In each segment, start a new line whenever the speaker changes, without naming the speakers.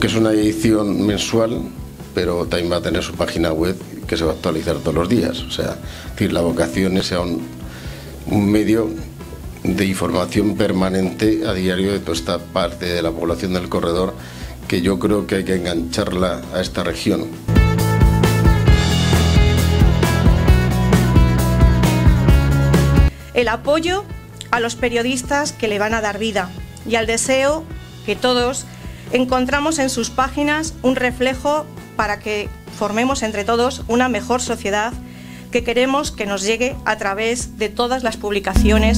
que es una edición mensual, pero también va a tener su página web que se va a actualizar todos los días. O sea, es decir, la vocación es sea un medio de información permanente a diario de toda esta parte de la población del corredor, que yo creo que hay que engancharla a esta región.
El apoyo a los periodistas que le van a dar vida y al deseo que todos encontramos en sus páginas un reflejo para que formemos entre todos una mejor sociedad que queremos que nos llegue a través de todas las publicaciones.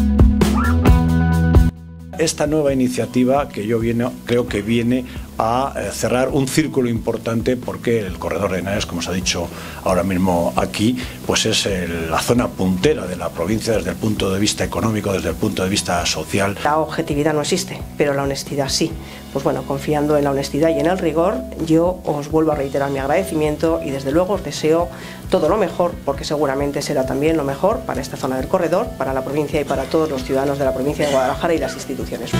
Esta nueva iniciativa que creo que viene a cerrar un círculo importante, porque el corredor de Henares, como se ha dicho ahora mismo aquí, pues es la zona puntera de la provincia desde el punto de vista económico, desde el punto de vista social.
La objetividad no existe, pero la honestidad sí. Pues bueno, confiando en la honestidad y en el rigor, yo os vuelvo a reiterar mi agradecimiento y desde luego os deseo todo lo mejor, porque seguramente será también lo mejor para esta zona del corredor, para la provincia y para todos los ciudadanos de la provincia de Guadalajara y las instituciones.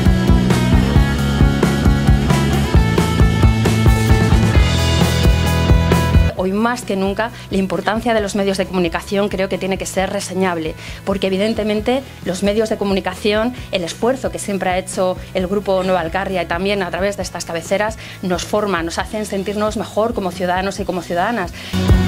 Hoy más que nunca la importancia de los medios de comunicación creo que tiene que ser reseñable, porque evidentemente los medios de comunicación, el esfuerzo que siempre ha hecho el Grupo Nueva Alcarria y también a través de estas cabeceras, nos forman, nos hacen sentirnos mejor como ciudadanos y como ciudadanas.